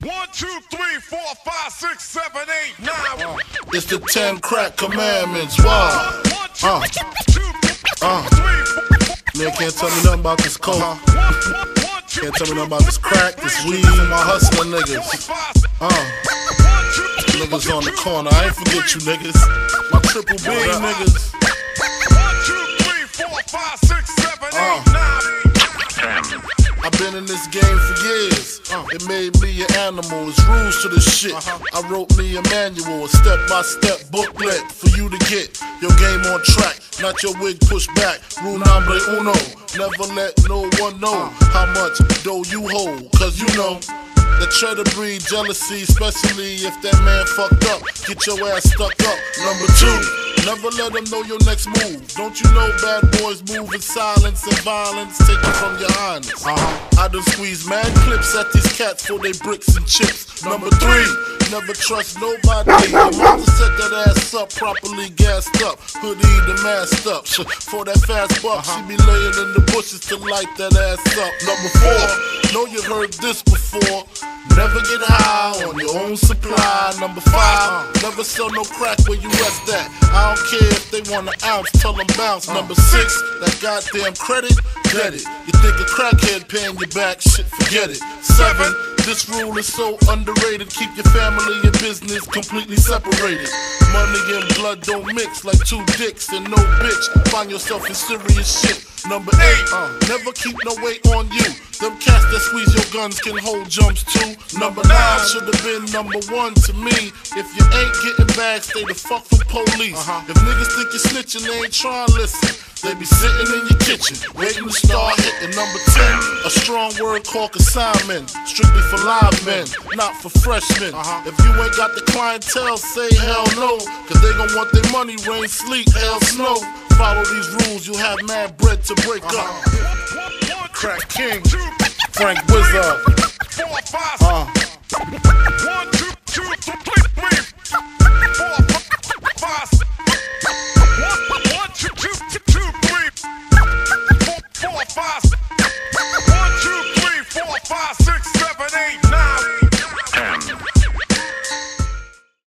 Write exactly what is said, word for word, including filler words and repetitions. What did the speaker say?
One, two, three, four, five, six, seven, eight, nine. Uh, it's the ten crack commandments. Wow. One, two, Uh. two, Uh. three, four, Man can't tell me nothing about this coke. Can't tell me nothing about this crack, this weed, and my hustling niggas. Uh. Niggas on the corner, I ain't forget you niggas. My triple B niggas. One, two, three, four, five, six, seven, eight, nine. I've been in this game for years. Uh, it made me an animal. It's rules to this shit. Uh-huh. I wrote me a manual, a step-by-step booklet for you to get your game on track. Not your wig pushed back. Rule number uno. Never let no one know how much dough you hold. Cause you know that try to breed jealousy, especially if that man fucked up. Get your ass stuck up. Number two, never let them know your next move. Don't you know bad boys move in silence and violence? Take it from your highness. Uh-huh. I done squeeze mad clips at these cats for they bricks and chips. Number three, never trust nobody. Your mother set that ass up, properly gassed up, hoodie the masked up. For that fast buck, she be laying in the bushes to light that ass up. Number four, know you heard this before. Never get high on your own supply. Number five, never sell no crack where you rest at. I don't care if they want an ounce, tell them bounce. Number six, that goddamn credit, get it. You think a crackhead paying you back, shit, forget it. Seven, this rule is so underrated. Keep your family and business completely separated. Money and blood don't mix like two dicks and no bitch. Find yourself in serious shit. Number eight, uh, never keep no weight on you. Them cats that squeeze your guns can hold jumps too. Number nine should have been number one to me. If you ain't getting back, stay the fuck from police. Uh-huh. If niggas think you're snitching, they ain't trying to listen. They be sitting in your kitchen, waiting to start hitting. Number ten, a strong word called consignment. Strictly for live men, not for freshmen. Uh-huh. If you ain't got the clientele, say hell no. Cause they gon' want their money, rain, sleet, hell, snow. Follow these rules, you'll have mad bread to break uh-huh. up. Crack King, Frank Wizard. Uh.